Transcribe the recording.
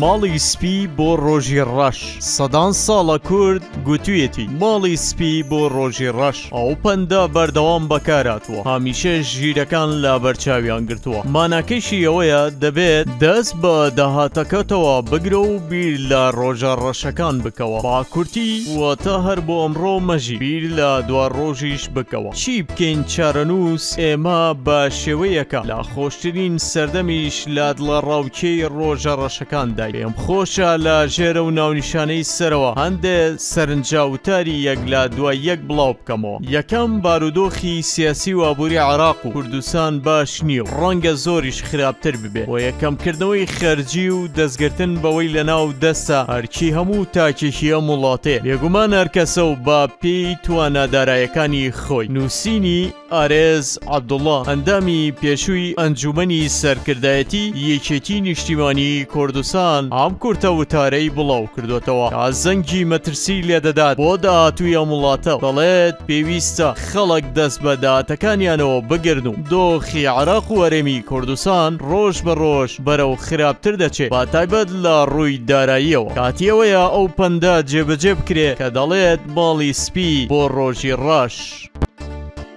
ماڵی سپی بۆ ڕۆژی ڕەش سەدان ساڵە کورد گوتوویەتی ماڵی سپی بۆ ڕۆژی ڕەش ئەو پەندە بەردەوام بەکاراتوە هەمیشە ژیرەکان لە بەرچاویان گرتووە ماناکەشی ئەوەیە دەبێت دەست بە داهاتەکەتەوە بگرە و بیر لە ڕۆژە ڕەشەکان بکەوە باکورتی واتە هەر بۆ ئەمڕۆ مەژی بیر لە دوا ڕۆژیش بکەوە چی بکەین چارەنووس ئێمە بە شێوەیەکە لە خۆشترین سەردەمیش لە دڵە ڕاوکەی ڕۆژە ڕەشەکان دای پێم خۆشە لە ژێرە و ناونیشانەی سەرەوە هەندێک سەرنجاوتاری یەک لە دوای یەک بڵاو بکەمەوە یەکەم بارودۆخی سیاسی و ئابووری عێراق و کوردستان باش نییە و ڕەنگە زۆریش خراپتر ببێت بۆ یەکەمکردنەوەی خەرجی و دەستگرتن بەوەی لەناو دەستە هەرکی هەموو تاکێکی ئەم وڵاتێ بێگومان هەرکەسە و با پێی توانادارایەکانی خۆی نووسینی ئارێز عەبدوڵڵا ئەندامی پێشووی ئەنجومەنی سەرکردایەتی یەکێتی نیشتیمانی کوردستان ئەم کورتە وتارەی بڵاو کردوێتەوە تا زەنگی مەترسی لێدەدات بۆ داهاتووی ئەم وڵاتە دەڵێت پێویستە خەڵک دەست بە داهاتەکانیانەوە بگرن و دۆخی عێراق و هەرێمی کوردستان ڕۆژ بە ڕۆژ بەرەو خراپتر دەچێت با تایبەت لە ڕووی داراییەوە کاتیەوەیە ئەو پەندە جێبەجێ بکرێت کە دەڵێت ماڵی سپی بۆ ڕۆژی ڕەش